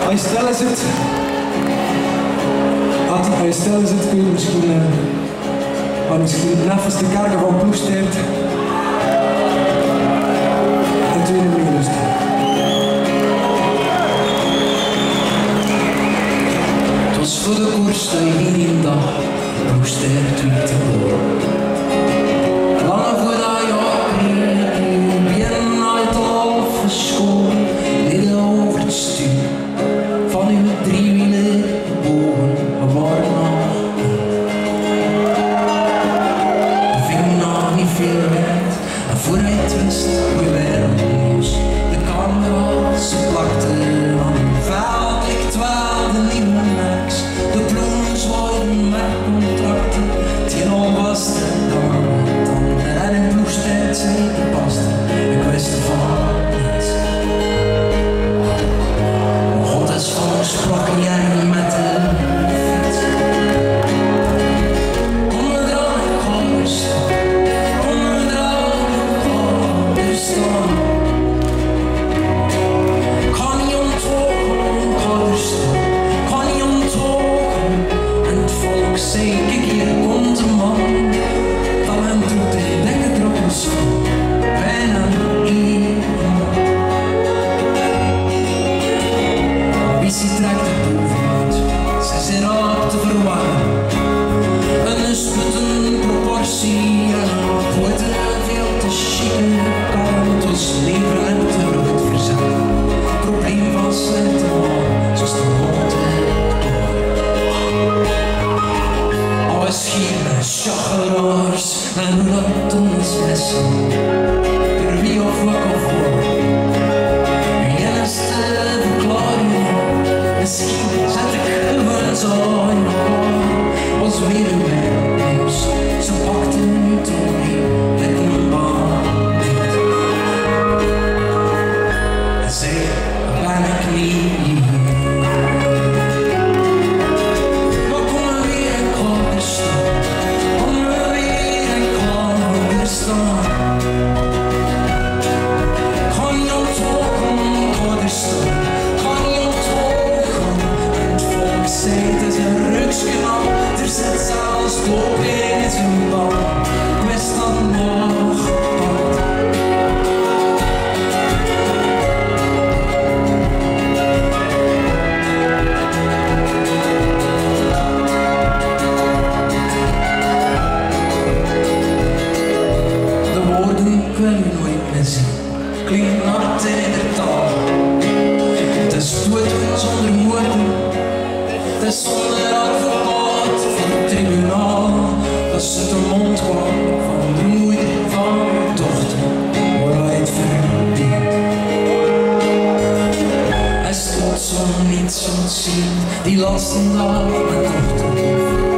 Als je stil zit, kun je misschien even de kerken van Ploegsteert en tweede meelusten. Het was voor de koers dat je één dag Ploegsteert weer te horen. Lange voordat je bijna uit al verscholen, midden over het stuur van uw driewielen bogen. We waren nog we vingen nog niet veel wind en voor hij het wist, we werden los. De camera's plakten aan hun veld, ik twaalde nieuwe max. De ploegen zwaaiden met contracten, tien al was de dag en in Ploegsteert zeker paste. Ik wist ervan niets. Maar God is van ons sprak jij met de fiets. Kom me eraan, ik ga er staan. Kom me eraan, ik ga er staan. Ik ga niet onthogen, ik ga er staan. Ik ga niet onthogen. En het volk zei, kijk hier komt een man. Talent doet de dikke druppels van. Bijna iemand. Ambitie trekt er bovenuit, ze zijn raak te verwarren. Een sputtende proportie en een voeten veel te chique karren. Het was leven en terug het verzet. Probleem van slechte man, zoals de hond en alle schieren, chageraars en hoe dat ons messen. Per wie of wat of wat. Uw enigste verklaring, misschien zet ik gewoon zo in elkaar. Was weer een wereldnieuws, ze pakten nu toch niet met een baan niet. En zei, ben ik niet hier. Maar kom maar weer en ga er staan. Kom maar weer en ga er staan. Ga niet onthogen, ga er staan. Ga niet onthogen. En het volk zei, het is een rukskanaal. Er zit zelfs doping in zijn bal. Ik wist dat nog wat. De woorden ik wil je nooit meer zien. Klinkt hard in de taal. Het is dood zonder woorden. Het is zonder advocaat van het tribunaal. Dat ze de mond kwam van de moeder van uw dochter, waar hij het verdient. Hij stond zo niet zo zien, die laatste dag mijn dochter.